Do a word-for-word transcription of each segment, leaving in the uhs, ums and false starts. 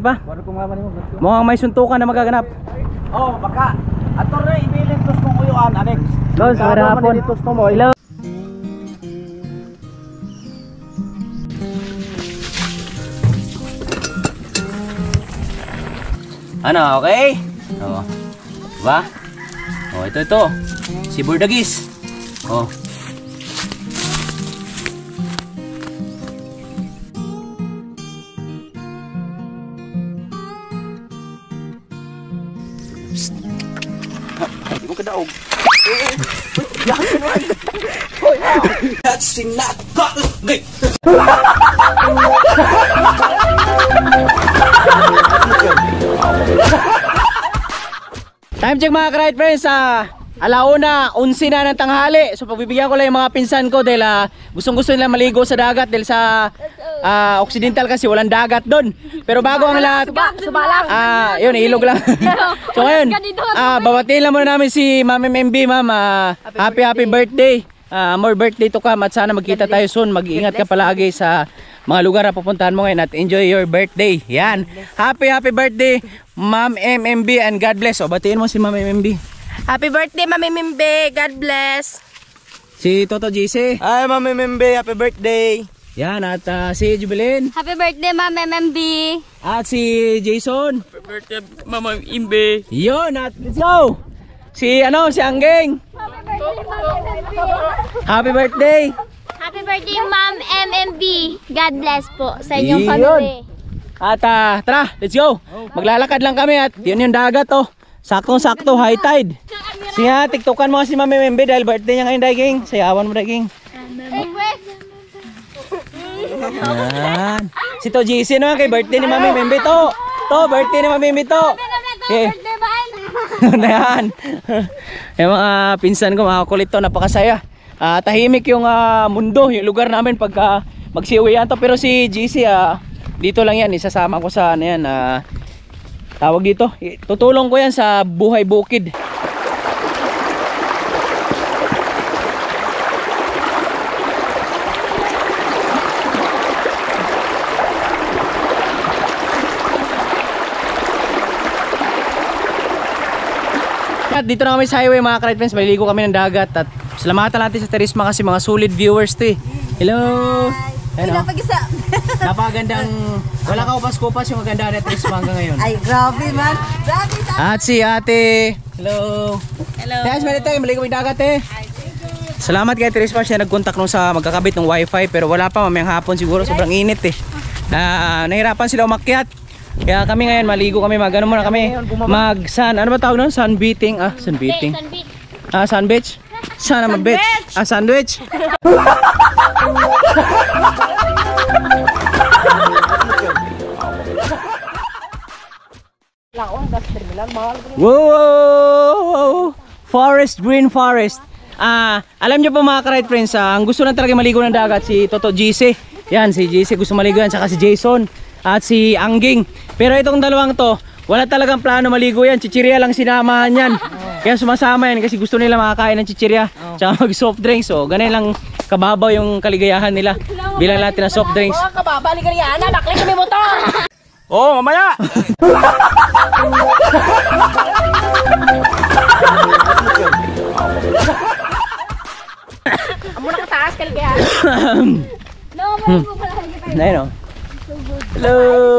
ba? Mukhang may suntukan na magaganap. Oh, baka ato na ibilin tos mong uyuan, Alex. Los, marapon. Hello. Ano, okay? Oh. Diba? Oh, ito ito. Si Burdagis. Oh. Hindi mo kadaog. That's not good. Time check mga ka-ride friends, ah, alauna, unsi na ng tanghali. So pagbibigyan ko lang yung mga pinsan ko dahil uh, gustong gusto nila maligo sa dagat dahil sa uh, Occidental kasi walang dagat doon. Pero bago ang lahat, suba lang. Ah, yun, ilog lang. So ngayon, ah, babatiin lang muna namin si Ma'am M M B, Ma'am. Uh, happy happy birthday. Uh, more birthday to come at sana magkita tayo soon. Mag-iingat ka palagi sa mga lugar na pupuntahan mo ngayon at enjoy your birthday. Yan. Happy happy birthday Ma'am M M B and God bless. O batiin mo si Ma'am M M B. Happy birthday Ma'am M M B. God bless. Si Toto J C. Hi Ma'am M M B, happy birthday. Yan at uh, si Jubilin. Happy birthday Ma'am M M B. At si Jason. Happy birthday Ma'am M M B. Yun at let's go. Si ano, si Anggeng. Happy birthday. Happy birthday Ma'am M M B. God bless po sa inyong Yun. family. At uh, tara, let's go. Maglalakad lang kami at yun yung dagat oh. Saktong-sakto, high tide. Sige ha, tiktokan mo si Ma'am M M B dahil birthday niya ngayon, Daiging. Sayawan mo, Daiging. Yan. Si To G C naman kay birthday ni Ma'am M M B to. To, birthday ni Ma'am M M B to. Okay. Na yan. Yung mga pinsan ko, mga kulit to, napakasaya. Uh, tahimik yung uh, mundo, yung lugar namin pagka uh, magsiuwian to. Pero si G C, uh, dito lang yan, isasama ko sa ano yan, uh, tawag dito, tutulong ko yan sa buhay bukid. At dito na kami sa highway mga ka-ride friends, maliligo kami ng dagat at salamatan natin sa Terisma kasi mga solid viewers to eh. Hello! Ay, no? Napagandang, wala ka upas-kupas yung maganda na Terisma hanggang ngayon. Ay, grabe man. Grabe sa... At si ate. Hello! Hello! Tiyas, malito eh, maligo yung dagat eh. Salamat kay Terisma, siya nag-contact nung sa magkakabit ng wifi pero wala pa, mamayang hapon siguro, sobrang init eh. Na, nahirapan sila umakyat. Kaya kami ngayon maligo kami, mag-ano muna kami, mag sun, ano ba tawag nun? Sunbeating, ah, sunbeating. Ah, sun beach? Sana mag-beach. Ah, sandwich. Wow! Forest, green forest. Ah, alam niyo po mga ka-ride friends, ah, ang gusto na talaga maligo ng dagat si Toto G C. Yan, si G C gusto maligo yan, saka si Jason. At si Angging. Pero itong dalawang to, wala talagang plano maligo yan. Chichirya lang sinamahan yan. Kaya sumasama yan kasi gusto nila makakain ng chichirya. Tsaka mag soft drinks. So, ganun lang kababaw yung kaligayahan nila. Bilang natin ng soft drinks. Oo, kababaw ligayahan na. Bakli kami motor. Oh, mamaya. Amo na kataas kaligayahan. No, mo pala. Ayun o. Hello!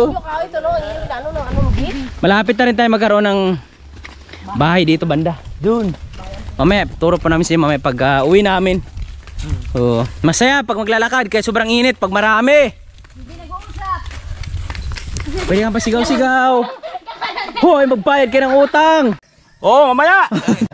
Malapit na rin tayo magkaroon ng bahay dito banda. Doon. Mamaya, turo po namin sa inyo mamaya pag uh, uwi namin. Oh, masaya pag maglalakad kaya sobrang init pag marami. Pwede nga pa sigaw-sigaw. Hoy, magbayad kayo ng utang. Oh, mamaya.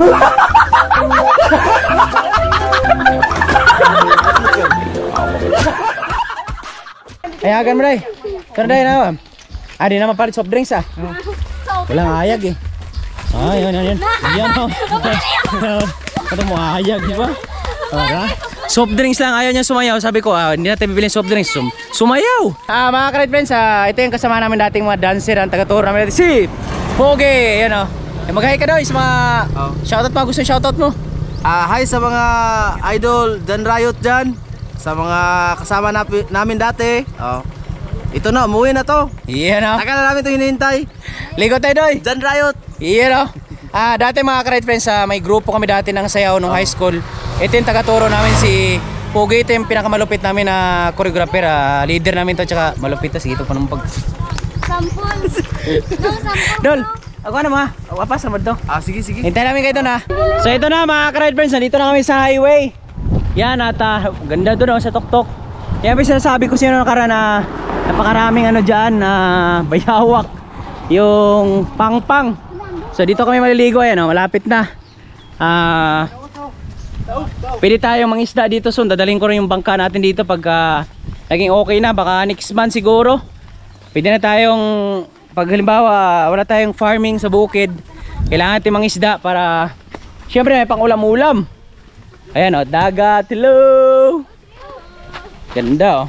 Ayagan mo rin. Pero dahil na, ah di na mapalit soft drinks ah. Walang ayag eh. Ah, yan, yan, yan. Yan o. Ito mo ayag, di ba? Para. Soft drinks lang, ayaw niya sumayaw. Sabi ko, ah, hindi natin bibili soft drinks. Sum sumayaw! Ah, mga ka-ride friends, ah, ito yung kasama namin dating mga dancer, ang taga-tour namin natin. Si Pogi! Yan o. Eh, mag-hi ka daw, sa mga oh. Shoutout pa. Gusto yung shoutout mo? Ah, hi sa mga idol Dan Riot dyan. Sa mga kasama napi, namin dati. Oh. Ito na, umuwi na to. Iyan o. Tagal na namin ito hinihintay. Ligo tayo doy. Jan Riot. Iyan o. Ah, dati mga ka-ride friends, ah, may grupo kami dati ng sayaw nung high school. Ito yung tagaturo namin si Pogi. Ito yung pinakamalupit namin na choreographer. Ah, leader namin to, tsaka malupit to. Sige, ito pa naman pag... Sampol. No, sampol. Dol, ako ano ma? Wapas naman to. Ah, sige, sige. Hintayin namin kayo doon ha. So ito na mga ka-ride friends, nandito na kami sa highway. Yan at uh, ganda doon oh, sa tuktok. Yan pa sinasabi ko sino nakara na napakaraming ano dyan na uh, bayawak. Yung pangpang. So dito kami maliligo, ayan oh, malapit na. Ah, uh, pwede tayong mangisda dito soon. Dadaling ko rin yung bangka natin dito pag uh, naging okay na. Baka next month siguro. Pwede na tayong, pag halimbawa wala tayong farming sa bukid, kailangan natin mangisda para syempre may pang ulam-ulam. Ayan o, dagat, hello! Ganda o.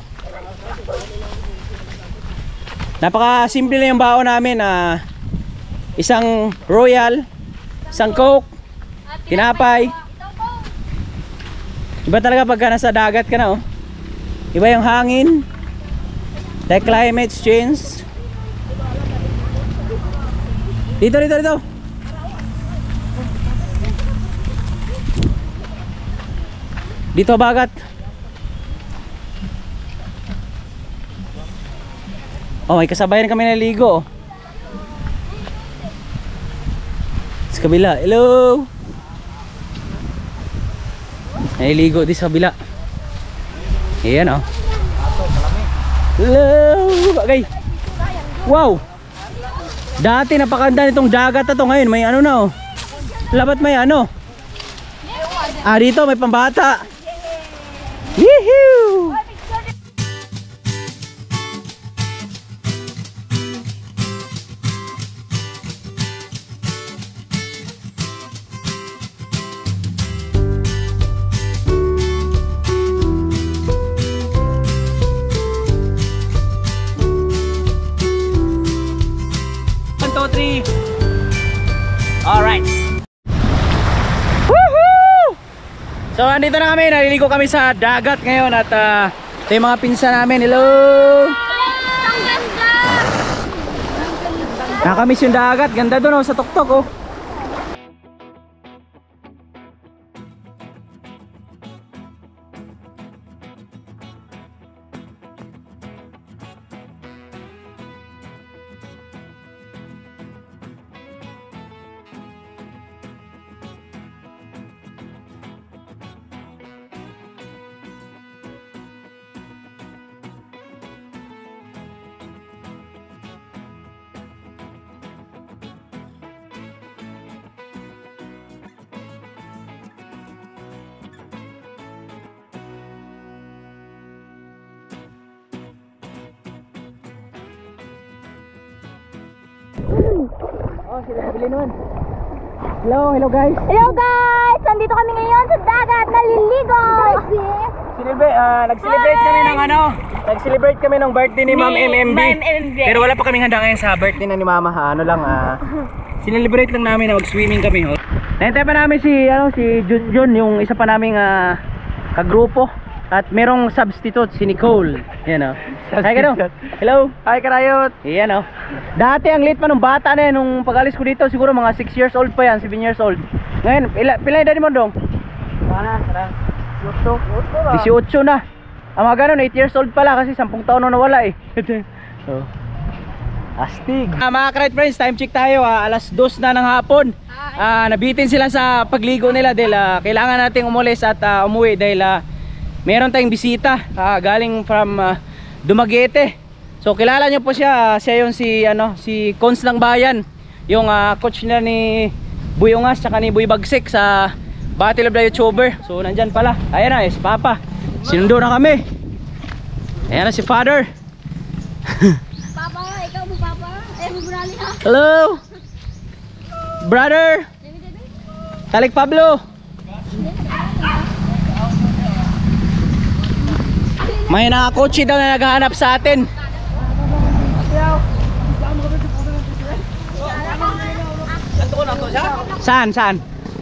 Napaka simple lang yung baon namin. Uh, isang royal, isang coke, tinapay. Iba talaga pagka nasa dagat ka na o. Iba yung hangin. The climate change. Dito, dito, dito. Dito bagat. Oh, may kasabayan kami naligo. Sa kabila. Hello. Naliligo di sa kabila. Ayan oh. Hello. Okay. Wow. Dati napakanda nitong dagat na to, ngayon may ano na oh. Labat may ano. Ah, dito may pambata. Yee-hoo! One, two, three. All right. So andito na kami, naliligo kami sa dagat ngayon at uh, ito yung mga pinsan namin. Hello! Ang ganda. Nakamiss yung dagat, ganda doon oh, sa tuktok oh. Oh, sila kabili nun. Hello, hello guys. Hello guys! Nandito kami ngayon sa dagat, naliligo! Celebrate, uh, nag-celebrate kami ng ano, nag-celebrate kami ng birthday ni Ma'am M M B. Ma'am M M B. Pero wala pa kaming handa ngayon sa birthday na ni Mama ha. Ano lang, ah, sinelebrate lang namin na mag-swimming kami. Oh. Nahintay pa namin si, ano, si Junjun, yung isa pa naming uh, kagrupo. At merong substitute, si Nicole. Yan o. Hi ka no? Hello. Hi, Karayot. Yan o. Dati ang late pa nung bata na yan. Nung pag-alis ko dito, siguro mga six years old pa yan, seven years old. Ngayon, pila, pila yung daddy mo dong? Sana, sarang. eighteen na. Ang mga ganun, eight years old pala kasi sampung taon na nawala eh. So, astig. Ah, mga ka-ride friends, time check tayo. Ah, alas dos na ng hapon. Ah, nabitin sila sa pagligo nila dahil ah, kailangan nating umulis at ah, umuwi dahil ah, meron tayong bisita uh, galing from uh, Dumaguete. So kilala niyo po siya, uh, siya yung si ano, si Cons ng Bayan, yung uh, coach nila ni Buyongas tsaka ni Buy Bagsik sa Battle of the YouTuber. So nandyan pala. Ayan na, eh, si Papa. Sinundo na kami. Ayan na si Father. Papa, ikaw mo papa? Eh, mo brali ha? Hello brother. Talik Pablo. May nakakotse daw na naghahanap sa atin. Saan? Saan?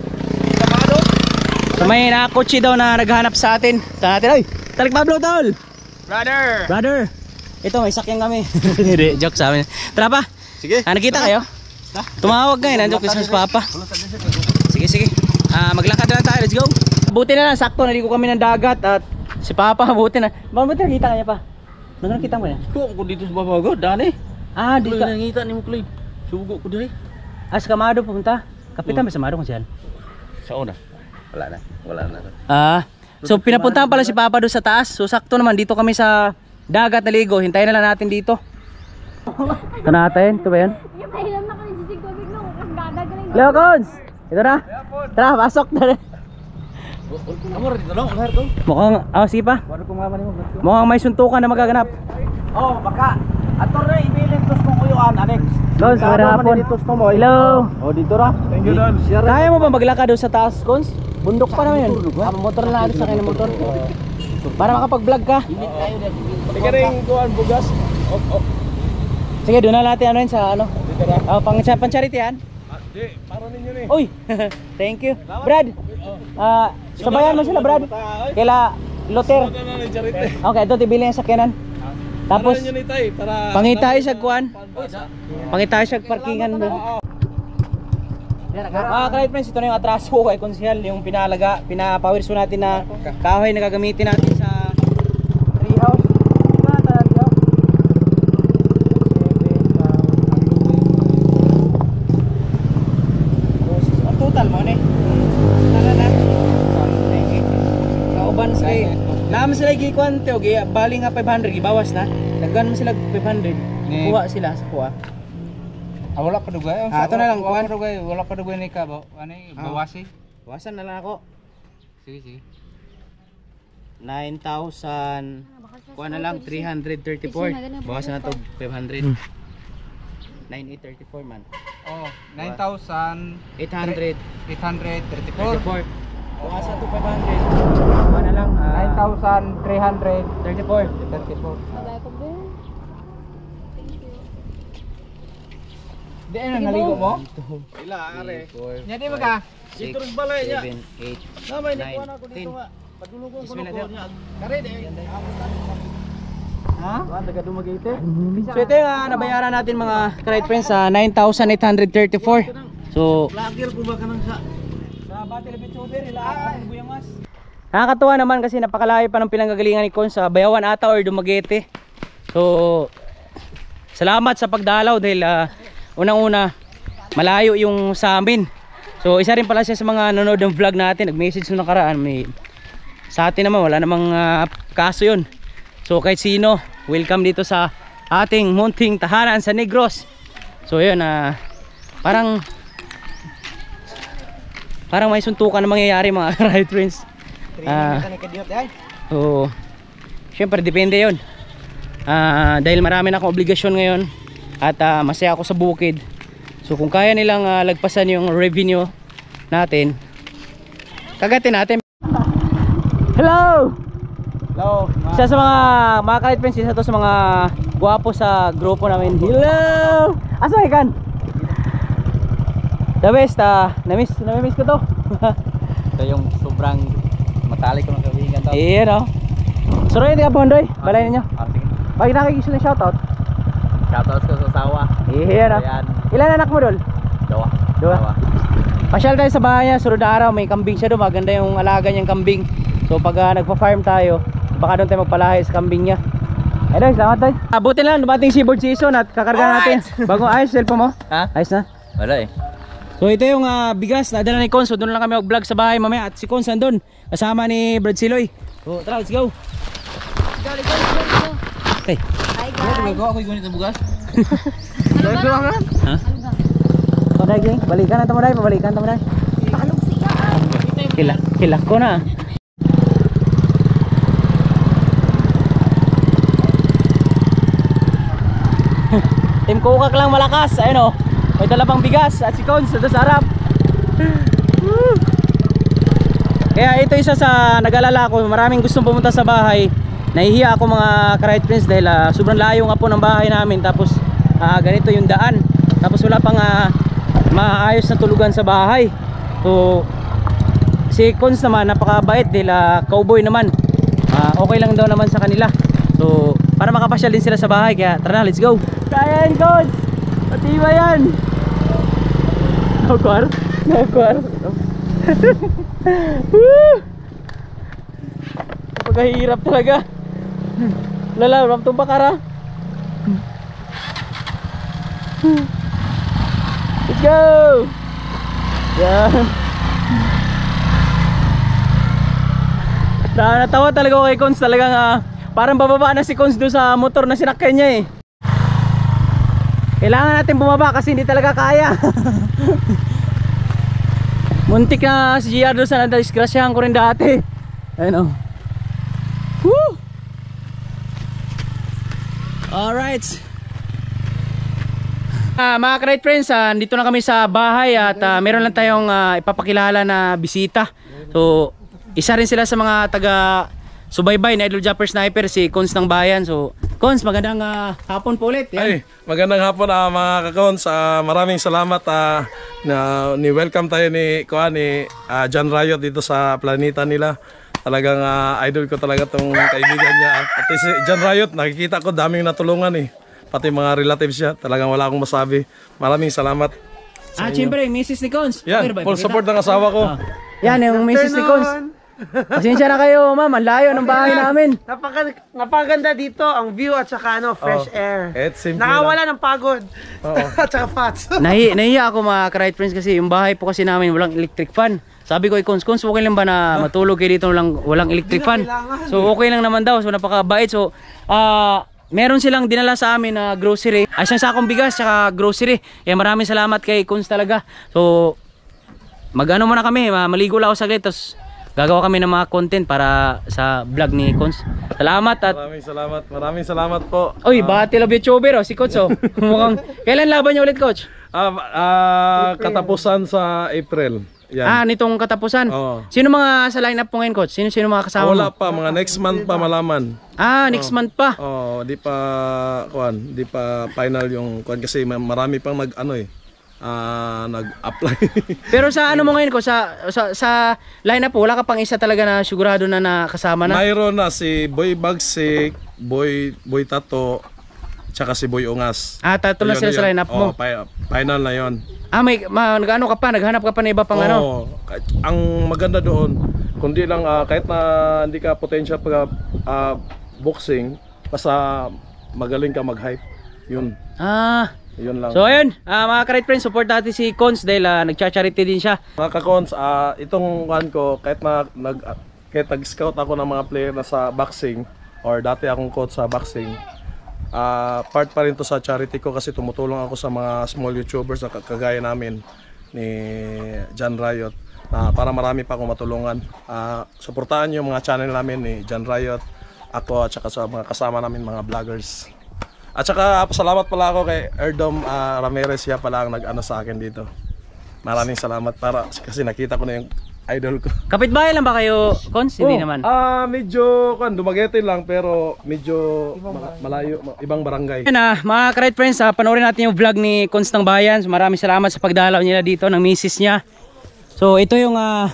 So may nakakotse daw na naghahanap sa atin. Saan natin? Ay! Talik Pablo tol! Brother. Brother! ito may sakyan kami. Hindi, joke sa amin. Tara pa. Sige. Ah, nakita kayo? Tumawag ngayon, nandiyo kasi sa papa. Sige, sige. Ah, maglakad na lang tayo, let's go. Buti na lang, sakto, naligo kami ng dagat at si papa, buti na. Bakit ba nakita kanya pa? Nung nakita mo yan? Ko ko dito sa babago, dani. Ah, di Di ka. ka nangita ni mo Kloy. Sugo ko diri. Ah, sa Kamado pupunta. Kapitan ba sa Kamado kung siyan? Sa una. Wala na. Wala na. Ah, so pinapuntahan pala si papa doon sa taas. So sakto naman, dito kami sa dagat naligo. Hintayin na lang natin dito. Ito natin, ito ba yan? Yung kailan na kami sisig ko biglang kasi gagagaling. Hello, Cons! Ito na. Tara, pasok na. Amor dito lang, mahar to. Mukhang, ah, sige pa. Wala ko maman mo. Mukhang may suntukan na magaganap. Oh, baka ator na ibilin tos kong uyuan, Alex. Cons, magandang hapon. Hello. Oh, dito ra. Thank you, Don. Kaya mo ba maglakad doon sa taas, Cons? Bundok pa naman yun. Ah, motor na natin sa akin ng motor. Para makapag-vlog ka. Sige ring kuan bugas. Op, op. Sige, doon na natin ano yun sa ano. Dito ra. Ah, pang pang charity yan. Di, para ninyo ni. Uy, thank you. Brad, ah, sabayan mo sila, Brad. Kaila Loter. na ni charity. Okay, ito tibili yung sakyanan. Tapos, Ano ni tay para pangitay siya kuan. Pangitay siya parkingan. Mga ka-right friends, ito na yung atraso kay Konsyal, yung pinalaga, pinapawirso natin na kahoy na gagamitin natin sa tree house. Ang total mo ni. Tala na. Kauban sa kay. Naman sila gikuan teo, gi bali nga five hundred gibawas na. Daghan man sila five hundred. Kuha sila sa kuha. Ah, wala pa dugay. Ah, ito na lang, Wala kuhan. pa dugay, wala pa dugay ni ka ba? Ano eh, Ah. bawasi? Bawasan na lang ako. Sige, sige. nine thousand. Kuha na lang three hundred thirty-four. Bawasan na to five hundred. nine thousand eight hundred thirty-four man. Oh, nine thousand eight hundred eight hundred thirty-four. thirty-four. Bawasan to five hundred. Kuha na lang ah, nine thousand three hundred thirty-four. thirty-four. Babay ko ba? Di ano naligo mo? ila are. Nya di ba ka? Dito rin balay niya. seven, eight, Namay ni nine, kuan ako ten. dito nga. Padulungon ko Bismillah, ko sir. niya. Kare de. Ha? Kuan taga dumagite. So ito yung ah, nabayaran natin mga ka-right friends sa nine thousand eight hundred thirty-four. So Lagir ko ba kanang sa sa Battle of Choder, ila ang Buyangas. Nakakatuwa naman kasi napakalayo pa ng pinanggagalingan ni Kon sa Bayawan ata or Dumaguete. So salamat sa pagdalaw dahil ah, unang-una malayo yung sa amin. So isa rin pala siya sa mga nanonood ng vlog natin. Nag-message nung nakaraan. May, sa atin naman wala namang ah, kaso yun. So kahit sino, welcome dito sa ating munting tahanan sa Negros. So yun, ah, parang Parang may suntukan na mangyayari mga right friends. Ah, so, syempre depende yun. Ah, dahil marami na akong obligasyon ngayon at ah, masaya ako sa bukid. So kung kaya nilang ah, lagpasan yung revenue natin, kagatin natin. Hello! Hello. Isa sa mga mga ka-right friends, isa to sa mga gwapo sa grupo namin. Hello! Asa ka kan? The best, ah, na-miss, na-miss ko to. Ito yung sobrang matalik ko ng kaibigan to. Iya no. Suruhin ka Bondoy, balay ninyo. Ah, sige. Pag nakikis na shoutout. Shoutouts ko sa sawa. Iya no. Ayan. Ilan anak mo dol? Dua. Dua. Pasyal tayo sa bahay niya, sunod na araw may kambing siya doon, maganda yung alaga niyang kambing. So pag uh, nagpa-farm tayo, baka doon tayo magpalahi sa kambing niya. Ayun, salamat tayo. Abutin lang, dumating seaboard season at kakarga natin. Bago ayos, cellphone mo? Ha? Ayos na. Wala eh. So ito yung uh, bigas na dala ni Cons. So doon lang kami mag-vlog sa bahay mamaya. At si Cons nandun, kasama ni Brad Siloy. So tara, let's go. Go, go, go, go. Okay. Hi guys. Ko ako gunit ng bugas. Ha? Paday geng, balikan na tamaday, pabalikan tamaday. Pakalog siya. Kila, kila ko na. Team Kukak lang malakas, ayun oh. May dala pang bigas at si Cons sa harap. Kaya ito isa sa nag-alala ko, maraming gustong pumunta sa bahay. Nahihiya ako mga ka-right friends dahil uh, sobrang layo nga po ng bahay namin. Tapos uh, ganito yung daan. Tapos wala pang uh, maayos na tulugan sa bahay. So si Cons naman napakabait dahil uh, cowboy naman. Uh, okay lang daw naman sa kanila. So para makapasyal din sila sa bahay. Kaya tara na, let's go. Kaya yan, Cons. Pati ba yan? Nakwar? Nakwar? Woo! Pagkahirap talaga. Lala, ram itong bakara. Let's go! Yan. Na, natawa talaga ako kay Cons. Talagang uh, parang bababa na si Cons doon sa motor na sinakyan niya eh. Kailangan natin bumaba kasi hindi talaga kaya. Muntik na si G R doon sa nadisgrasyahan ko rin dati. Ayun o. Woo! Alright. Uh, mga ka-ride friends, uh, dito na kami sa bahay at uh, meron lang tayong uh, ipapakilala na bisita. So, isa rin sila sa mga taga subaybay na Idol Japper Sniper, si Cons ng Bayan. So, Cons, magandang uh, hapon po ulit. Yan. Ay, magandang hapon uh, mga ka-Cons. Uh, maraming salamat uh, na ni-welcome tayo ni, kuha, ni uh, John Riot dito sa planeta nila. Talagang uh, idol ko talaga tong kaibigan niya. At si John Riot, nakikita ko daming natulungan eh. Pati mga relatives niya, talagang wala akong masabi. Maraming salamat Ah, siyempre, missus ni Cons. Yan, full support ng asawa ko. Ah. Yan, yung missus ni Cons. Pasensya na kayo, ma'am. Ang layo ng bahay namin. Napaka, napaganda dito ang view at saka ano, fresh Oh. air. It's simple Nakawala ng pagod. Oo. At saka fats. Nahi, nahiya ako mga ka-ride friends kasi yung bahay po kasi namin walang electric fan. Sabi ko kay Cons, Cons, okay lang ba na matulog kayo dito walang, walang electric fan? So okay lang naman daw. So napakabait. So, ah... Uh, meron silang dinala sa amin na grocery. Ay, isang sakong bigas saka grocery. Kaya maraming salamat kay Cons talaga. So, mag-ano muna kami, maligo lang ako saglit. Tapos, gagawa kami ng mga content para sa vlog ni Cons. Salamat at... Maraming salamat, maraming salamat po. Uy, bati love YouTuber oh, si Coach oh. Mukhang... Kailan laban niyo ulit, Coach? Ah, ah, katapusan sa April. Yan. Ah, nitong katapusan. Oo. Sino mga sa lineup po ngayon, Coach? Sino-sino mga kasama Wala mo? pa, mga next month pa malaman. Ah, next month pa. Oh, di pa kuan, di pa final yung kuan kasi marami pang nag ano eh. Ah, nag-apply. Pero sa ano mo ngayon ko sa sa, sa lineup po, wala ka pang isa talaga na sigurado na nakasama na. Mayroon na si Boy Bagsik, Boy Boy Tato, tsaka si Boy Ungas. Ah, tatlo na Ayun, sila sa yun. lineup mo. Oh, fi- final na 'yon. Ah, may ma, nag-ano ka pa, naghanap ka pa ng iba pang ano. Oo, kahit- ang maganda doon, kundi lang ah, kahit na hindi ka potential pag ah, boxing, basta magaling ka mag-hype. Yun, Ah. yun lang. So ayun, ah, mga ka-ride friends, support natin si Cons dahil ah, nagcha-charity din siya. Mga ka-Cons, ah, itong one ko, kahit na nag, ah, kahit nag-scout ako ng mga player na sa boxing, or dati akong coach sa boxing, ah, part pa rin to sa charity ko kasi tumutulong ako sa mga small YouTubers na kagaya namin ni John Riot, na para marami pa akong matulungan. Ah, suportahan yung mga channel namin ni John Riot, ako at saka sa mga kasama namin mga vloggers. At saka pasalamat pala ako kay Erdom ah, Ramirez, siya pala ang nag-ano sa akin dito. Maraming salamat para kasi nakita ko na yung idol ko. Kapitbahay lang ba kayo, Cons? Hindi Oh, naman. Ah, medyo kan Dumaguete lang pero medyo ma- malayo, ma- ibang barangay. Ayun ah, mga ka-ride friends, ah, panoorin natin yung vlog ni Cons ng Bayan. So, maraming salamat sa pagdalaw nila dito ng misis niya. So ito yung ah,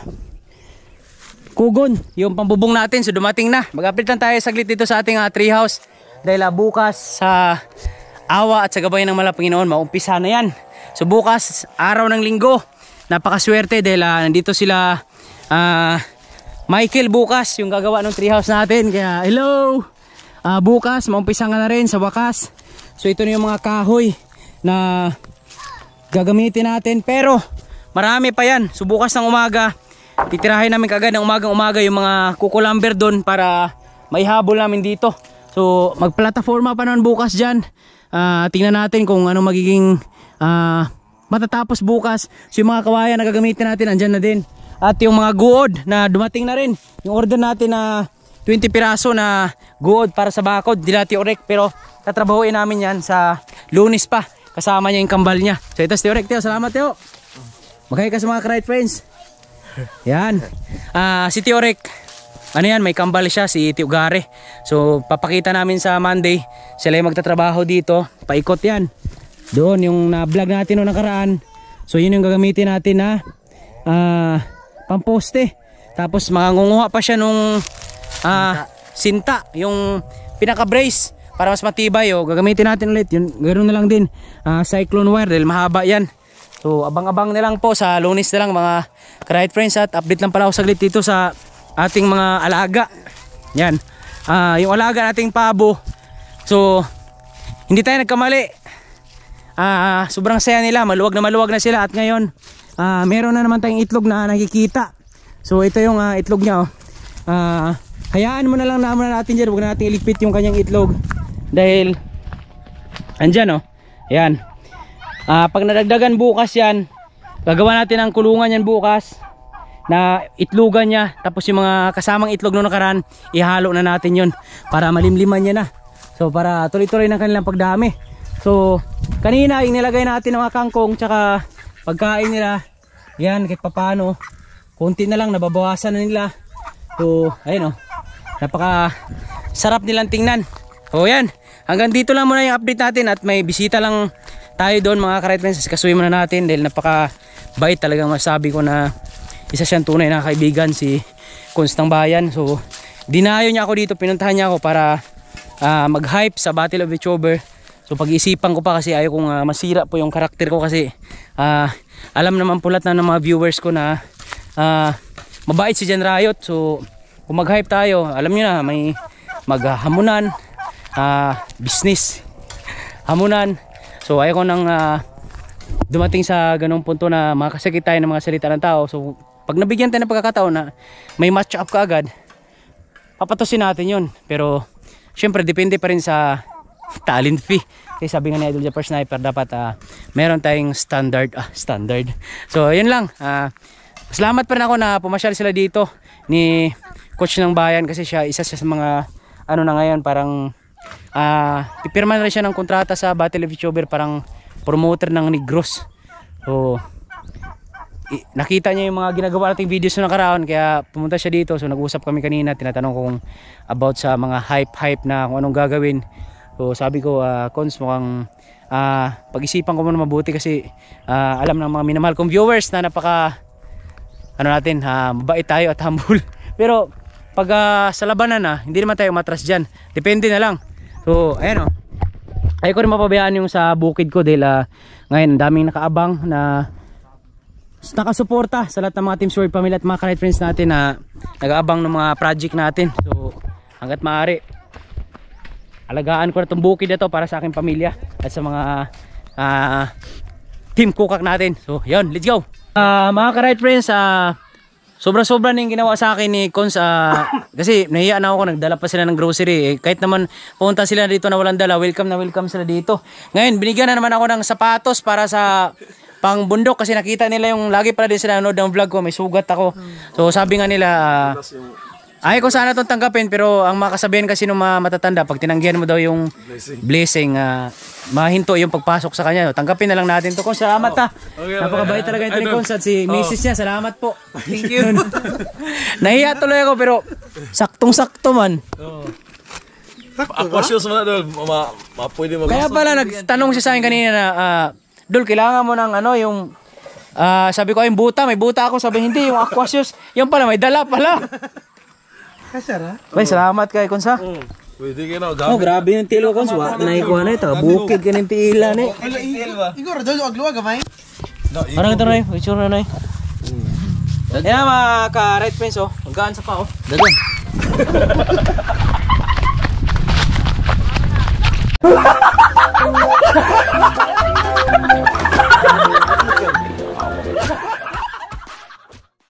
kugon, yung pambubong natin. So dumating na. Mag-update lang tayo saglit dito sa ating uh, treehouse. Dahil uh, bukas sa uh, awa at sa gabay ng Malapanginoon, maumpisa na yan. So bukas, araw ng linggo, napakaswerte dahil uh, nandito sila uh, Michael bukas, yung gagawa ng treehouse natin. Kaya hello! Uh, bukas, maumpisa nga na rin sa wakas. So ito na yung mga kahoy na gagamitin natin. Pero marami pa yan. So bukas ng umaga, titirahin namin kagad ng umagang-umaga yung mga kukulamber doon para maihabol namin dito. So magplataforma pa naman bukas dyan. Uh, tingnan natin kung ano magiging uh, matatapos bukas. So yung mga kawayan na gagamitin natin andyan na din. At yung mga guod na dumating na rin. Yung order natin na twenty piraso na guod para sa bakod. Di natin orek pero tatrabahuin namin yan sa Lunes pa. Kasama niya yung kambal niya. So ito si Teorek. Teo, salamat Teo. Magkaya ka sa mga ka-ride friends. Yan. Uh, si Teorek, ano yan, may kambal siya, si Tio Gare. So papakita namin sa Monday. Sila yung magtatrabaho dito. Paikot yan. Doon yung na-vlog natin noong nakaraan. So yun yung gagamitin natin na uh, pamposte. Tapos mangunguha pa siya nung uh, sinta, yung pinaka-brace para mas matibay, oh, gagamitin natin ulit. Yun, ganoon na lang din. Uh, cyclone wire dahil mahaba yan. So abang-abang na lang po sa Lunes na lang mga ka-ride friends. At update lang pala ako saglit dito sa ating mga alaga. Yan. Uh, yung alaga nating pabo. So hindi tayo nagkamali. Uh, sobrang saya nila. Maluwag na maluwag na sila. At ngayon uh, meron na naman tayong itlog na nakikita. So ito yung uh, itlog niya, oh. Uh, hayaan mo na lang naman natin dyan. Huwag na natin iligpit yung kanyang itlog. Dahil andyan, oh. Ayan. Uh, pag nadagdagan bukas yan, gagawa natin ang kulungan yan bukas na itlogan niya. Tapos yung mga kasamang itlog nung nakaraan, ihalo na natin yun para malimliman niya na. So para tuloy-tuloy ng kanilang pagdami. So kanina inilagay natin ng mga kangkong tsaka pagkain nila. Yan, kahit papano konti na lang, nababawasan na nila. So ayun, oh. Napaka sarap nilang tingnan. So yan, hanggang dito lang muna yung update natin. At may bisita lang tayo doon mga ka-ride friends. Kasuhin muna natin dahil napaka bait talagang masabi ko na isa siyang tunay na kaibigan, si Kunstang Bayan. So dinayo niya ako dito, pinuntahan niya ako para uh, mag-hype sa Battle of Witchover. So pag-isipan ko pa kasi ayaw kong uh, masira po yung karakter ko kasi uh, alam naman pulat na ng mga viewers ko na uh, mabait si Jan Riot. So kung mag-hype tayo, alam niyo na may maghamunan, uh, business hamunan. So ayaw ko nang uh, dumating sa ganong punto na makasakit tayo ng mga salita ng tao. So pag nabigyan tayo ng pagkakataon na may match up ka agad, papatusin natin yun. Pero syempre depende pa rin sa talent fee. Kasi sabi nga ni Idol Japper Sniper, dapat uh, meron tayong standard. Ah, standard. So yun lang. uh, Salamat pa rin ako na pumasyal sila dito ni Coach ng Bayan. Kasi siya isa siya sa mga ano na ngayon, parang uh, pipirma na rin siya ng kontrata sa Battle of Witchover, parang promoter ng Negros. So nakita niya yung mga ginagawa nating videos na nakaraan, kaya pumunta siya dito. So nag-usap kami kanina, tinatanong kong about sa mga hype-hype na kung anong gagawin. So sabi ko, uh, Cons, mukhang uh, pag-isipan ko muna mabuti kasi uh, alam ng mga minamahal kong viewers na napaka ano natin, uh, mabait tayo at humble. Pero pag uh, sa labanan na, hindi naman tayo matras dyan. Depende na lang. So ayan, oh. Ayaw ko rin mapabayaan yung sa bukid ko dahil uh, ngayon daming nakaabang na nakasuporta sa lahat ng mga Team Sword Family at mga ka-ride friends natin na nag-aabang ng mga project natin. So hanggat maaari, alagaan ko na itong bukid na to para sa aking pamilya at sa mga uh, Team Kukak natin. So yun, let's go. uh, Mga ka-ride friends, uh, sobra-sobra na yung ginawa sa akin ni Cons, uh, kasi nahiya na ako, nagdala pa sila ng grocery. Eh, kahit naman pumunta sila dito na walang dala, welcome na welcome sila dito. Ngayon binigyan na naman ako ng sapatos para sa pang bundok kasi nakita nila yung lagi pala din sila nanood ng vlog ko, may sugat ako. So sabi nga nila, uh, ay ko sana itong tanggapin, pero ang makasabihin kasi ng mga matatanda, pag tinanggihan mo daw yung blessing, blessing uh, mahinto yung pagpasok sa kanya. Tanggapin na lang natin to. Kung salamat ha. Oh, okay, napakabait talaga yung ni Cons at si oh. Missus niya. Salamat po. Thank you. Nahiya tuloy ako pero saktong-sakto man. Oh. Aquasios mo na doon. Ma, ma, pwede mag- Kaya pala nagtanong siya sa akin kanina na, uh, Dol, kailangan mo ng ano, yung, uh, sabi ko, ay buta, may buta ako. Sabi, hindi, yung Aquasios, yung pala, may dala pala. Kasara? Bay, salamat kay Cons ha. Mm. Pwede ka na. Oh, grabe yung tilo Cons. Wa, naikuha na ito. Bukid ka ng tila na eh. Igor, doon yung agluwa gamay? Parang ito na eh. Itsura na eh. Yan mga ka-ride friends oh. Magkaan sa pa oh. Dagan.